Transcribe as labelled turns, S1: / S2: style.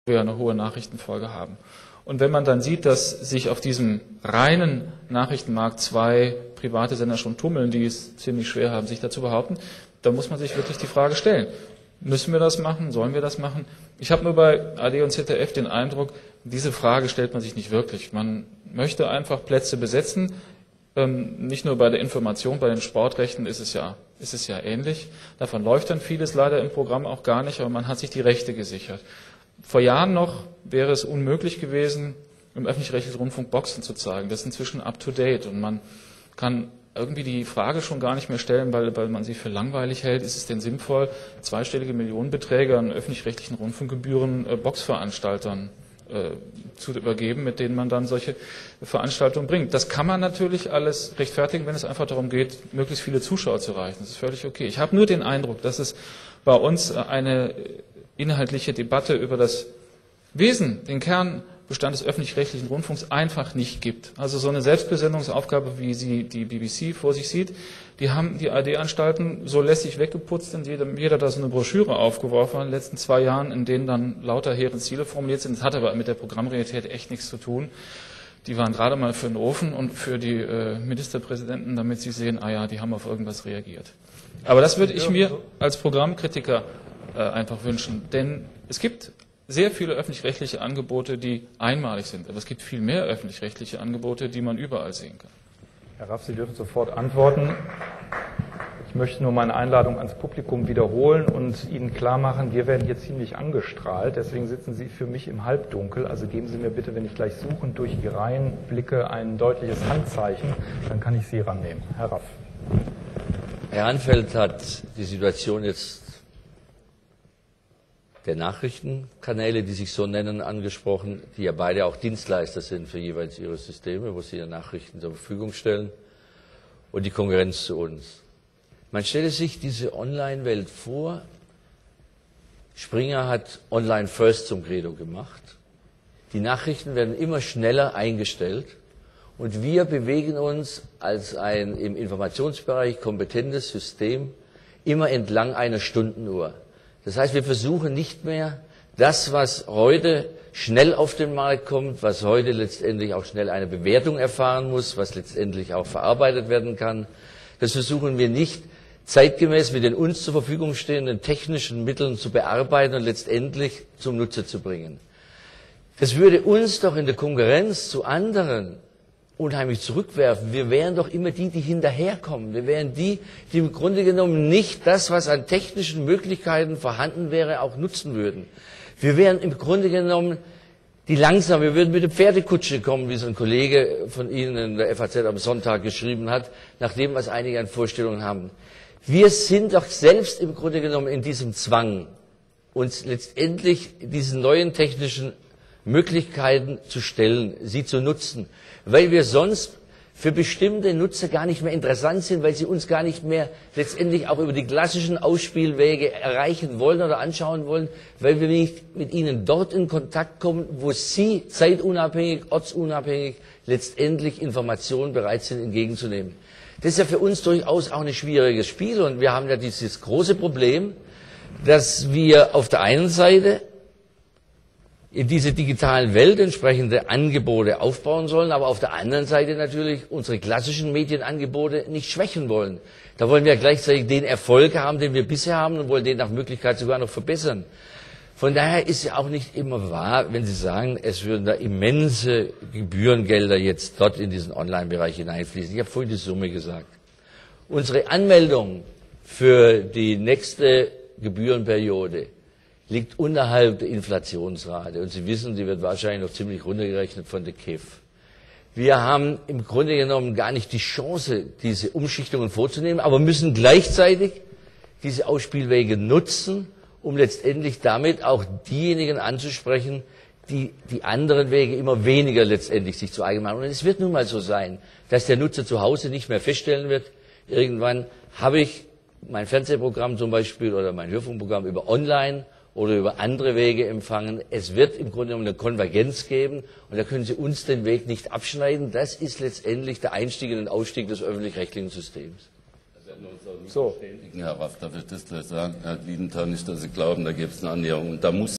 S1: wir eine hohe Nachrichtenfolge haben. Und wenn man dann sieht, dass sich auf diesem reinen Nachrichtenmarkt zwei private Sender schon tummeln, die es ziemlich schwer haben, sich dazu behaupten, dann muss man sich wirklich die Frage stellen, müssen wir das machen, sollen wir das machen? Ich habe nur bei ARD und ZDF den Eindruck, diese Frage stellt man sich nicht wirklich. Man möchte einfach Plätze besetzen, nicht nur bei der Information, bei den Sportrechten ist es ja ähnlich. Davon läuft dann vieles leider im Programm auch gar nicht, aber man hat sich die Rechte gesichert. Vor Jahren noch wäre es unmöglich gewesen, im öffentlich-rechtlichen Rundfunk Boxen zu zeigen. Das ist inzwischen up-to-date und man kann irgendwie die Frage schon gar nicht mehr stellen, weil man sie für langweilig hält. Ist es denn sinnvoll, zweistellige Millionenbeträge an öffentlich-rechtlichen Rundfunkgebühren Boxveranstaltern zu übergeben, mit denen man dann solche Veranstaltungen bringt? Das kann man natürlich alles rechtfertigen, wenn es einfach darum geht, möglichst viele Zuschauer zu erreichen. Das ist völlig okay. Ich habe nur den Eindruck, dass es bei uns eine inhaltliche Debatte über das Wesen, den Kernbestand des öffentlich-rechtlichen Rundfunks einfach nicht gibt. Also so eine Selbstbesinnungsaufgabe, wie sie die BBC vor sich sieht, die haben die ARD-Anstalten so lässig weggeputzt, und jeder da so eine Broschüre aufgeworfen hat in den letzten 2 Jahren, in denen dann lauter hehre Ziele formuliert sind. Das hat aber mit der Programmrealität echt nichts zu tun. Die waren gerade mal für den Ofen und für die Ministerpräsidenten, damit sie sehen, ah ja, die haben auf irgendwas reagiert. Aber das würde ich mir als Programmkritiker einfach wünschen. Denn es gibt sehr viele öffentlich-rechtliche Angebote, die einmalig sind. Aber es gibt viel mehr öffentlich-rechtliche Angebote, die man überall sehen kann.
S2: Herr Raff, Sie dürfen sofort antworten. Ich möchte nur meine Einladung ans Publikum wiederholen und Ihnen klar machen, wir werden hier ziemlich angestrahlt. Deswegen sitzen Sie für mich im Halbdunkel. Also geben Sie mir bitte, wenn ich gleich suchend durch die Reihen blicke, ein deutliches Handzeichen. Dann kann ich Sie rannehmen. Herr Raff.
S3: Herr Hanfeld hat die Situation jetzt der Nachrichtenkanäle, die sich so nennen, angesprochen, die ja beide auch Dienstleister sind für jeweils ihre Systeme, wo sie ihre Nachrichten zur Verfügung stellen, und die Konkurrenz zu uns. Man stelle sich diese Online-Welt vor. Springer hat Online First zum Credo gemacht. Die Nachrichten werden immer schneller eingestellt und wir bewegen uns als ein im Informationsbereich kompetentes System immer entlang einer Stundenuhr. Das heißt, wir versuchen nicht mehr das, was heute schnell auf den Markt kommt, was heute letztendlich auch schnell eine Bewertung erfahren muss, was letztendlich auch verarbeitet werden kann, das versuchen wir nicht zeitgemäß mit den uns zur Verfügung stehenden technischen Mitteln zu bearbeiten und letztendlich zum Nutzer zu bringen. Das würde uns doch in der Konkurrenz zu anderen unheimlich zurückwerfen. Wir wären doch immer die hinterherkommen. Wir wären die im Grunde genommen nicht das, was an technischen Möglichkeiten vorhanden wäre, auch nutzen würden. Wir wären im Grunde genommen die langsam. Wir würden mit der Pferdekutsche kommen, wie es ein Kollege von Ihnen in der FAZ am Sonntag geschrieben hat, nach dem, was einige an Vorstellungen haben. Wir sind doch selbst im Grunde genommen in diesem Zwang, uns letztendlich diesen neuen technischen Möglichkeiten zu stellen, sie zu nutzen, weil wir sonst für bestimmte Nutzer gar nicht mehr interessant sind, weil sie uns gar nicht mehr letztendlich auch über die klassischen Ausspielwege erreichen wollen oder anschauen wollen, weil wir nicht mit ihnen dort in Kontakt kommen, wo sie zeitunabhängig, ortsunabhängig letztendlich Informationen bereit sind entgegenzunehmen. Das ist ja für uns durchaus auch ein schwieriges Spiel, und wir haben ja dieses große Problem, dass wir auf der einen Seite in diese digitalen Welt entsprechende Angebote aufbauen sollen, aber auf der anderen Seite natürlich unsere klassischen Medienangebote nicht schwächen wollen. Da wollen wir gleichzeitig den Erfolg haben, den wir bisher haben, und wollen den nach Möglichkeit sogar noch verbessern. Von daher ist ja auch nicht immer wahr, wenn Sie sagen, es würden da immense Gebührengelder jetzt dort in diesen Online-Bereich hineinfließen. Ich habe vorhin die Summe gesagt. Unsere Anmeldung für die nächste Gebührenperiode liegt unterhalb der Inflationsrate. Und Sie wissen, die wird wahrscheinlich noch ziemlich runtergerechnet von der KEF. Wir haben im Grunde genommen gar nicht die Chance, diese Umschichtungen vorzunehmen, aber müssen gleichzeitig diese Ausspielwege nutzen, um letztendlich damit auch diejenigen anzusprechen, die die anderen Wege immer weniger letztendlich sich zu eigen machen. Und es wird nun mal so sein, dass der Nutzer zu Hause nicht mehr feststellen wird, irgendwann habe ich mein Fernsehprogramm zum Beispiel oder mein Hörfunkprogramm über Online oder über andere Wege empfangen. Es wird im Grunde genommen eine Konvergenz geben, und da können Sie uns den Weg nicht abschneiden. Das ist letztendlich der Einstieg in den Ausstieg des öffentlich-rechtlichen Systems.
S4: So. Herr Raff, darf ich das gleich sagen? Herr Wiedenthal, nicht, dass Sie glauben, da gibt es eine Annäherung. Da muss